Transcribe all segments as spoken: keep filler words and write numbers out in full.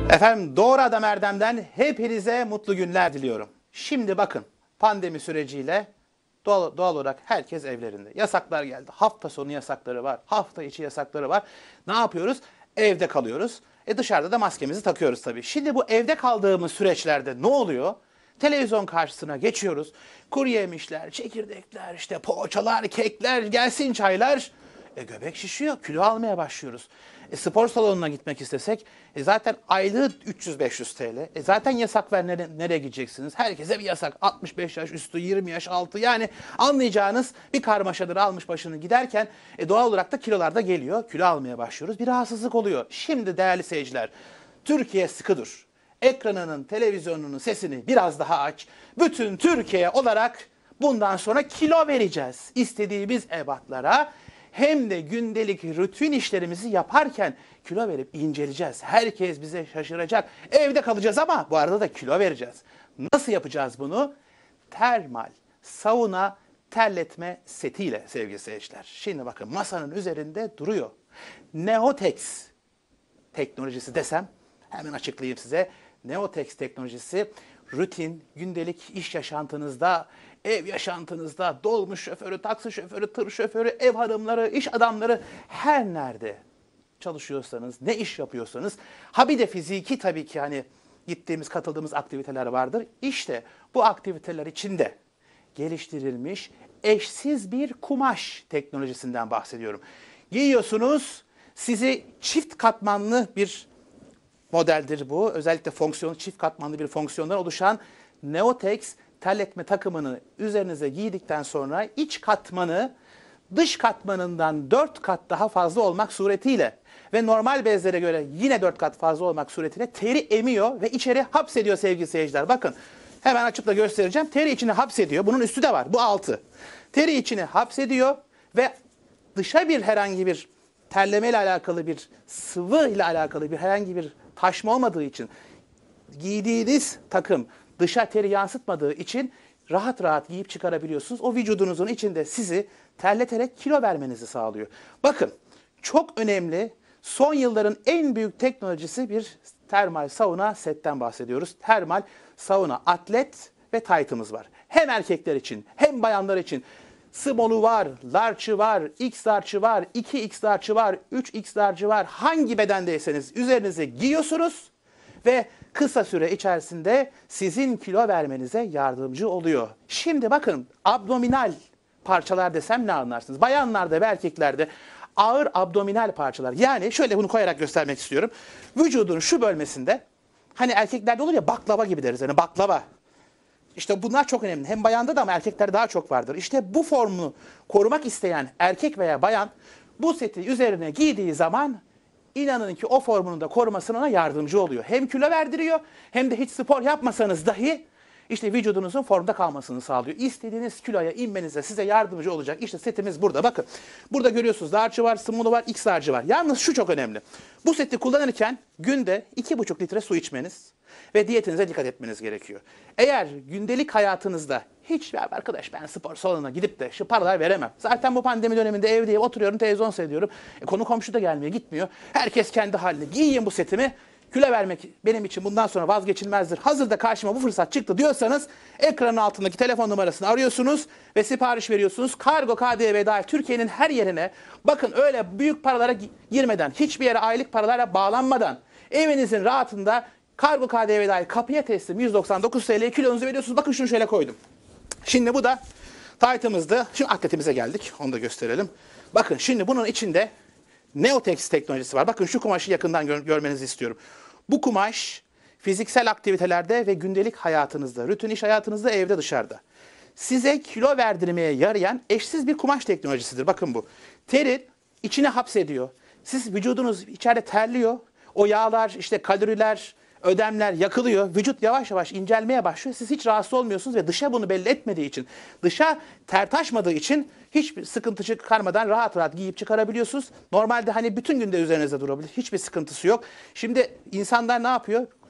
Efendim Doğru Adam Erdem'den hepinize mutlu günler diliyorum. Şimdi bakın pandemi süreciyle doğal, doğal olarak herkes evlerinde. Yasaklar geldi. Hafta sonu yasakları var. Hafta içi yasakları var. Ne yapıyoruz? Evde kalıyoruz. E dışarıda da maskemizi takıyoruz tabii. Şimdi bu evde kaldığımız süreçlerde ne oluyor? Televizyon karşısına geçiyoruz. Kuru yemişler, çekirdekler, işte poğaçalar, kekler, gelsin çaylar. E göbek şişiyor, kilo almaya başlıyoruz. E spor salonuna gitmek istesek e zaten aylığı üç yüz beş yüz T L. E zaten yasak ver, nere, nereye gideceksiniz? Herkese bir yasak. altmış beş yaş üstü, yirmi yaş altı, yani anlayacağınız bir karmaşadır almış başını giderken e doğal olarak da kilolar da geliyor. Kilo almaya başlıyoruz. Bir rahatsızlık oluyor. Şimdi değerli seyirciler, Türkiye sıkı dur. Ekranının, televizyonunun sesini biraz daha aç. Bütün Türkiye olarak bundan sonra kilo vereceğiz. İstediğimiz ebatlara, hem de gündelik rutin işlerimizi yaparken kilo verip inceleyeceğiz. Herkes bize şaşıracak. Evde kalacağız ama bu arada da kilo vereceğiz. Nasıl yapacağız bunu? Termal sauna terletme setiyle sevgili seyirciler. Şimdi bakın masanın üzerinde duruyor. Neotex teknolojisi desem hemen açıklayayım size. Neotex teknolojisi rutin, gündelik iş yaşantınızda, ev yaşantınızda, dolmuş şoförü, taksi şoförü, tır şoförü, ev hanımları, iş adamları, her nerede çalışıyorsanız, ne iş yapıyorsanız, ha bir de fiziki tabii ki hani gittiğimiz, katıldığımız aktiviteler vardır. İşte bu aktiviteler içinde geliştirilmiş eşsiz bir kumaş teknolojisinden bahsediyorum. Giyiyorsunuz, sizi çift katmanlı bir modeldir bu. Özellikle fonksiyon, çift katmanlı bir fonksiyondan oluşan Neotex terletme takımını üzerinize giydikten sonra iç katmanı dış katmanından dört kat daha fazla olmak suretiyle ve normal bezlere göre yine dört kat fazla olmak suretiyle teri emiyor ve içeri hapsediyor sevgili seyirciler. Bakın hemen açıp da göstereceğim. Teri içine hapsediyor. Bunun üstü de var. Bu altı. Teri içine hapsediyor ve dışa bir herhangi bir terleme ile alakalı bir sıvı ile alakalı bir herhangi bir taşma olmadığı için, giydiğiniz takım dışa teri yansıtmadığı için rahat rahat giyip çıkarabiliyorsunuz. O vücudunuzun içinde sizi terleterek kilo vermenizi sağlıyor. Bakın çok önemli, son yılların en büyük teknolojisi bir termal sauna setten bahsediyoruz. Termal sauna atlet ve taytımız var. Hem erkekler için hem bayanlar için. Small'u var, large'ı var, X large'ı var, iki X large'ı var, üç X large'ı var. Hangi bedendeyseniz üzerinize giyiyorsunuz ve kısa süre içerisinde sizin kilo vermenize yardımcı oluyor. Şimdi bakın abdominal parçalar desem ne anlarsınız? Bayanlarda ve erkeklerde ağır abdominal parçalar. Yani şöyle bunu koyarak göstermek istiyorum. Vücudun şu bölmesinde, hani erkeklerde olur ya baklava gibi deriz. Yani baklava. İşte bunlar çok önemli. Hem bayanda da ama erkeklerde daha çok vardır. İşte bu formunu korumak isteyen erkek veya bayan bu seti üzerine giydiği zaman inanın ki o formunu da korumasına yardımcı oluyor. Hem kilo verdiriyor hem de hiç spor yapmasanız dahi işte vücudunuzun formda kalmasını sağlıyor. İstediğiniz kiloya inmenize size yardımcı olacak. İşte setimiz burada. Bakın burada görüyorsunuz large'ı var, small'u var, X large'ı var. Yalnız şu çok önemli. Bu seti kullanırken günde iki buçuk litre su içmeniz ve diyetinize dikkat etmeniz gerekiyor. Eğer gündelik hayatınızda hiç ya arkadaş ben spor salonuna gidip de şu paralar veremem. Zaten bu pandemi döneminde evdeyim, oturuyorum, televizyon seyrediyorum. E, konu komşu da gelmiyor, gitmiyor. Herkes kendi haline. Giyeyim bu setimi. Kilo vermek benim için bundan sonra vazgeçilmezdir. Hazırda karşıma bu fırsat çıktı diyorsanız ekranın altındaki telefon numarasını arıyorsunuz ve sipariş veriyorsunuz. Kargo K D V dahil Türkiye'nin her yerine, bakın öyle büyük paralara girmeden, hiçbir yere aylık paralarla bağlanmadan evinizin rahatında kargo K D V dahil kapıya teslim yüz doksan dokuz T L'ye kilonuzu veriyorsunuz. Bakın şunu şöyle koydum. Şimdi bu da taytımızdı. Şimdi atletimize geldik. Onu da gösterelim. Bakın şimdi bunun içinde Neotex teknolojisi var. Bakın şu kumaşı yakından gör görmenizi istiyorum. Bu kumaş fiziksel aktivitelerde ve gündelik hayatınızda, rutin iş hayatınızda, evde, dışarıda size kilo verdirmeye yarayan eşsiz bir kumaş teknolojisidir. Bakın bu. Teri içine hapsediyor. Siz vücudunuz içeride terliyor. O yağlar, işte kaloriler, ödemler yakılıyor. Vücut yavaş yavaş incelmeye başlıyor. Siz hiç rahatsız olmuyorsunuz ve dışa bunu belli etmediği için, dışa ter taşmadığı için hiçbir sıkıntı çıkarmadan rahat rahat giyip çıkarabiliyorsunuz. Normalde hani bütün günde üzerinizde durabilir. Hiçbir sıkıntısı yok. Şimdi insanlar ne yapıyor?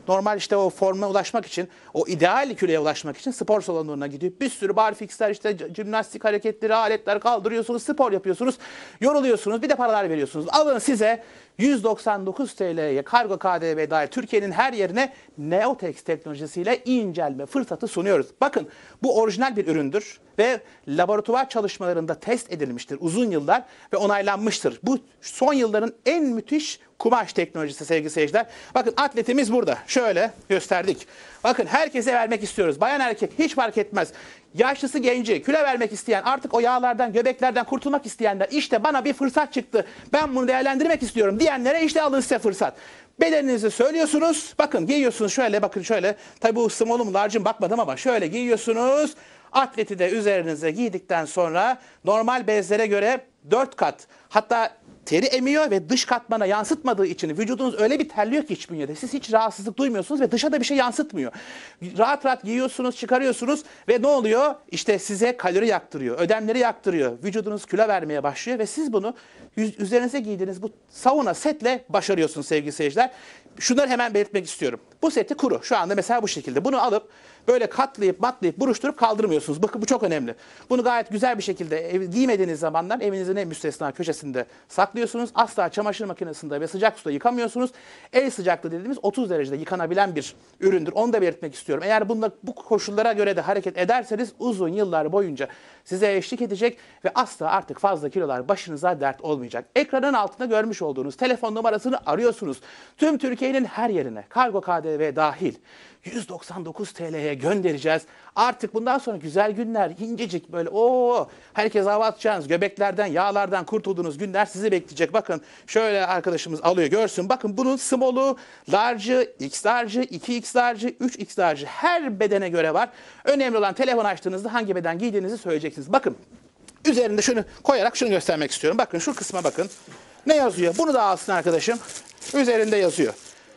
normal işte o forma ulaşmak için, o ideal kiloya ulaşmak için spor salonlarına gidiyor. Bir sürü barfixler, işte jimnastik hareketleri, aletler kaldırıyorsunuz, spor yapıyorsunuz, yoruluyorsunuz, bir de paralar veriyorsunuz. Alın size yüz doksan dokuz T L'ye kargo K D V dahil Türkiye'nin her yerine Neotex teknolojisiyle incelme fırsatı sunuyoruz. Bakın bu orijinal bir üründür ve laboratuvar çalışmalarında test edilmiştir uzun yıllar ve onaylanmıştır. Bu son yılların en müthiş kumaş teknolojisi sevgili seyirciler. Bakın atletimiz burada. Şöyle gösterdik. Bakın herkese vermek istiyoruz. Bayan erkek hiç fark etmez. Yaşlısı genci, kilo vermek isteyen, artık o yağlardan, göbeklerden kurtulmak isteyenler, işte bana bir fırsat çıktı, ben bunu değerlendirmek istiyorum diyenlere işte alın size fırsat. Bedeninizi söylüyorsunuz. Bakın giyiyorsunuz şöyle, bakın şöyle. Tabi bu small'u mu large'ı mı bakmadım ama şöyle giyiyorsunuz. Atleti de üzerinize giydikten sonra normal bezlere göre dört kat, hatta teri emiyor ve dış katmana yansıtmadığı için vücudunuz öyle bir terliyor ki iç bünyede. Siz hiç rahatsızlık duymuyorsunuz ve dışa da bir şey yansıtmıyor. Rahat rahat giyiyorsunuz, çıkarıyorsunuz ve ne oluyor? İşte size kalori yaktırıyor, ödemleri yaktırıyor. Vücudunuz kilo vermeye başlıyor ve siz bunu üzerinize giydiğiniz bu sauna setle başarıyorsunuz sevgili seyirciler. Şunları hemen belirtmek istiyorum. Bu seti kuru. Şu anda mesela bu şekilde. Bunu alıp böyle katlayıp matlayıp buruşturup kaldırmıyorsunuz. Bakın bu çok önemli. Bunu gayet güzel bir şekilde ev, giymediğiniz zamanlar evinizin en müstesna köşesinde saklıyorsunuz. Asla çamaşır makinesinde ve sıcak suda yıkamıyorsunuz. El sıcaklığı dediğimiz otuz derecede yıkanabilen bir üründür. Onu da belirtmek istiyorum. Eğer bunda, bu koşullara göre de hareket ederseniz uzun yıllar boyunca size eşlik edecek ve asla artık fazla kilolar başınıza dert olmayacak. Ekranın altında görmüş olduğunuz telefon numarasını arıyorsunuz. Tüm Türkiye'nin her yerine kargo K D V dahil yüz doksan dokuz T L'ye göndereceğiz. Artık bundan sonra güzel günler, incecik böyle o herkes hava atacağınız, göbeklerden, yağlardan kurtulduğunuz günler sizi bekleyecek. Bakın şöyle arkadaşımız alıyor görsün. Bakın bunun small'u, large'ı, X large'ı, iki X large'ı, üç X large'ı her bedene göre var. Önemli olan telefon açtığınızda hangi beden giydiğinizi söyleyeceksiniz. Bakın üzerinde şunu koyarak şunu göstermek istiyorum. Bakın şu kısma bakın. Ne yazıyor? Bunu da alsın arkadaşım. Üzerinde yazıyor.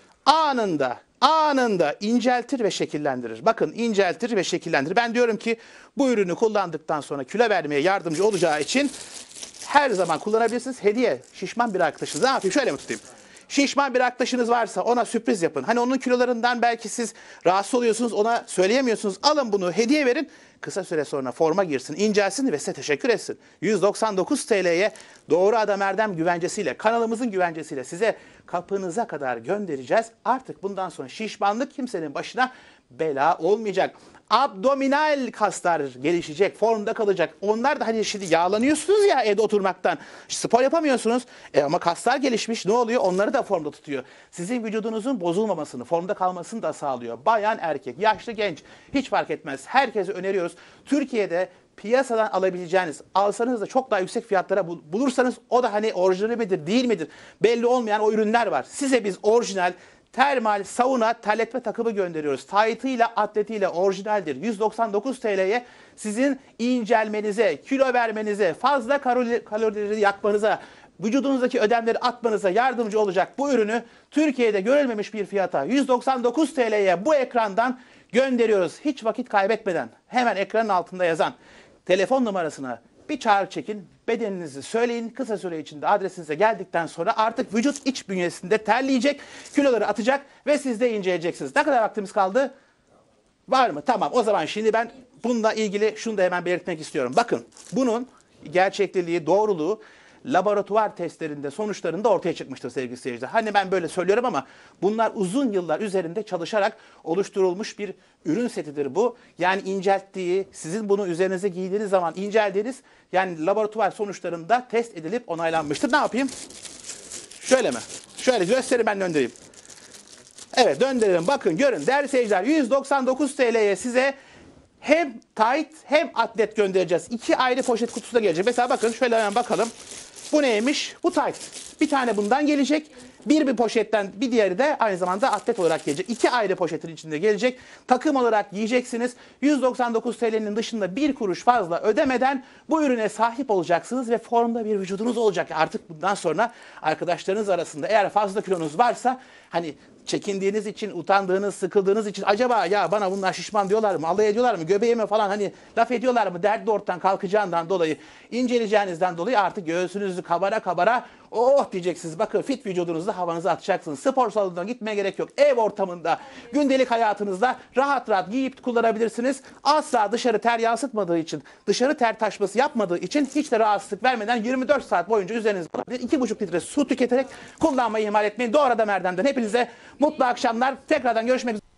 Anında, anında inceltir ve şekillendirir. Bakın inceltir ve şekillendirir. Ben diyorum ki bu ürünü kullandıktan sonra kilo vermeye yardımcı olacağı için her zaman kullanabilirsiniz. Hediye, şişman bir arkadaşınız. Ne yapayım? Şöyle mi tutayım? Şişman bir arkadaşınız varsa ona sürpriz yapın. Hani onun kilolarından belki siz rahatsız oluyorsunuz, ona söyleyemiyorsunuz. Alın bunu, hediye verin. Kısa süre sonra forma girsin, incelsin ve size teşekkür etsin. yüz doksan dokuz T L'ye Doğru Adam Erdem güvencesiyle, kanalımızın güvencesiyle size kapınıza kadar göndereceğiz. Artık bundan sonra şişmanlık kimsenin başına bela olmayacak. Abdominal kaslar gelişecek, formda kalacak. Onlar da hani şimdi yağlanıyorsunuz ya evde oturmaktan. Spor yapamıyorsunuz. E ama kaslar gelişmiş. Ne oluyor? Onları da formda tutuyor. Sizin vücudunuzun bozulmamasını, formda kalmasını da sağlıyor. Bayan, erkek, yaşlı, genç hiç fark etmez. Herkese öneriyoruz. Türkiye'de piyasadan alabileceğiniz, alsanız da çok daha yüksek fiyatlara bulursanız o da hani orijinali midir, değil midir belli olmayan o ürünler var. Size biz orijinal termal sauna terletme takımı gönderiyoruz. Taytıyla, atletiyle orijinaldir. yüz doksan dokuz T L'ye sizin incelmenize, kilo vermenize, fazla kalori, kalorileri yakmanıza, vücudunuzdaki ödemleri atmanıza yardımcı olacak bu ürünü Türkiye'de görülmemiş bir fiyata yüz doksan dokuz T L'ye bu ekrandan gönderiyoruz. Hiç vakit kaybetmeden hemen ekranın altında yazan telefon numarasına bir çağrı çekin, bedeninizi söyleyin. Kısa süre içinde adresinize geldikten sonra artık vücut iç bünyesinde terleyecek, kiloları atacak ve siz de inceleyeceksiniz. Ne kadar vaktimiz kaldı? Var mı? Tamam. O zaman şimdi ben bununla ilgili şunu da hemen belirtmek istiyorum. Bakın bunun gerçekliliği, doğruluğu laboratuvar testlerinde, sonuçlarında ortaya çıkmıştır sevgili seyirciler. Hani ben böyle söylüyorum ama bunlar uzun yıllar üzerinde çalışarak oluşturulmuş bir ürün setidir bu. Yani incelttiği, sizin bunu üzerinize giydiğiniz zaman inceldiğiniz, yani laboratuvar sonuçlarında test edilip onaylanmıştır. Ne yapayım? Şöyle mi? Şöyle göstereyim, ben döndüreyim. Evet, döndürelim. Bakın görün değerli seyirciler, yüz doksan dokuz T L'ye size hem tight hem atlet göndereceğiz. İki ayrı poşet kutusu da gelecek. Mesela bakın şöyle hemen bakalım. Bu neymiş? Bu tight. Bir tane bundan gelecek. Bir bir poşetten, bir diğeri de aynı zamanda atlet olarak gelecek. İki ayrı poşetin içinde gelecek. Takım olarak giyeceksiniz. yüz doksan dokuz T L'nin dışında bir kuruş fazla ödemeden bu ürüne sahip olacaksınız ve formda bir vücudunuz olacak. Artık bundan sonra arkadaşlarınız arasında eğer fazla kilonuz varsa, hani çekindiğiniz için, utandığınız, sıkıldığınız için acaba ya bana bunlar şişman diyorlar mı, alay ediyorlar mı, göbeğime falan hani laf ediyorlar mı, derdi ortadan kalkacağından dolayı, inceleyeceğinizden dolayı artık göğsünüzü kabara kabara Oh diyeceksiniz. Bakın fit vücudunuzda havanızı atacaksınız. Spor salonuna gitmeye gerek yok. Ev ortamında, gündelik hayatınızda rahat rahat giyip kullanabilirsiniz. Asla dışarı ter yansıtmadığı için, dışarı ter taşması yapmadığı için hiç de rahatsızlık vermeden yirmi dört saat boyunca üzerinizde iki buçuk litre su tüketerek kullanmayı ihmal etmeyin. Doğru Adam Erdem'den hepinize mutlu akşamlar. Tekrardan görüşmek üzere.